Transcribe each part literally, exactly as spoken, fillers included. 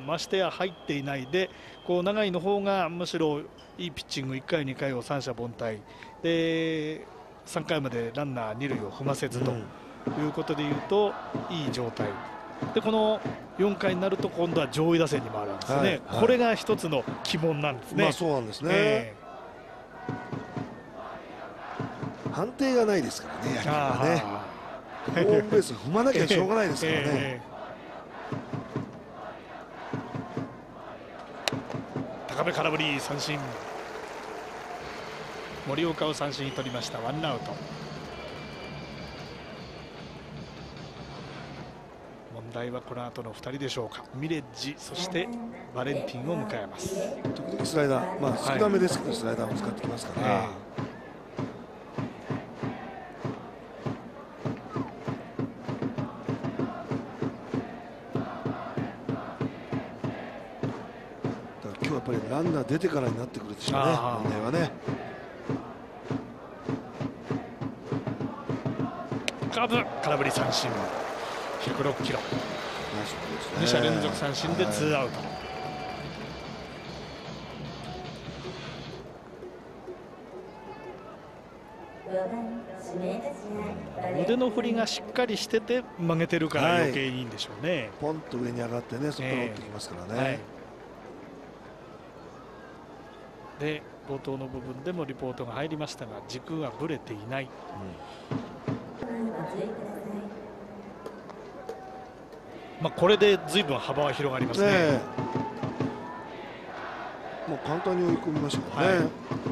ましてや入っていないで、こう永井の方がむしろいいピッチング、いっかいにかいを三者凡退でさんかいまでランナー二塁を踏ませずということでいうといい状態で、このよんかいになると今度は上位打線に回るんですね、はいはい、これが一つの鬼門なんですね。 まあそうなんですね、えー、判定がないですからね、野球はね。ホームベース踏まなきゃしょうがないですからね。えー、高め空振り三振、森岡を三振に取りました。ワンアウト。問題はこの後のふたりでしょうか。ミレッジ、そしてバレンティンを迎えます。 時々スライダー、まあ、少なめですけど、はい、スライダーを使ってきますから、えー今日やっぱりランナー出てからになってくるでしょうね、問題はね。 カーブ、空振り三振、ひゃくろっキロ、に者連続三振でツーアウト。腕の振りがしっかりしてて曲げてるから余計いいんでしょうね、はい、 ポンと上に上がってね、そこから打ってきますからね、えーはい。 で冒頭の部分でもリポートが入りましたが、軸がぶれていない、うん、まあこれでずいぶん幅は広がりますね。ね、 もう簡単に追い込みましたからね、はい。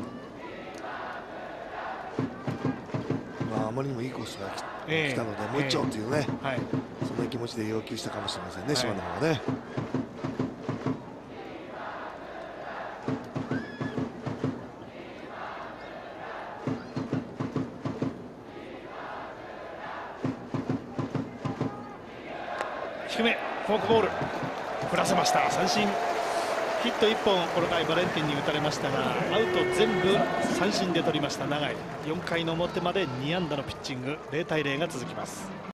まああまりにもいいコースが来たので、えー、もう一丁というね、えーはい、そんな気持ちで要求したかもしれませんね、はい、島の方はね。 低めフォークボール振らせました。三振、ヒットいっぽんこの回バレンティンに打たれましたが、アウト全部三振で取りました永井。よんかいの表までに安打のピッチング、ゼロたいゼロが続きます。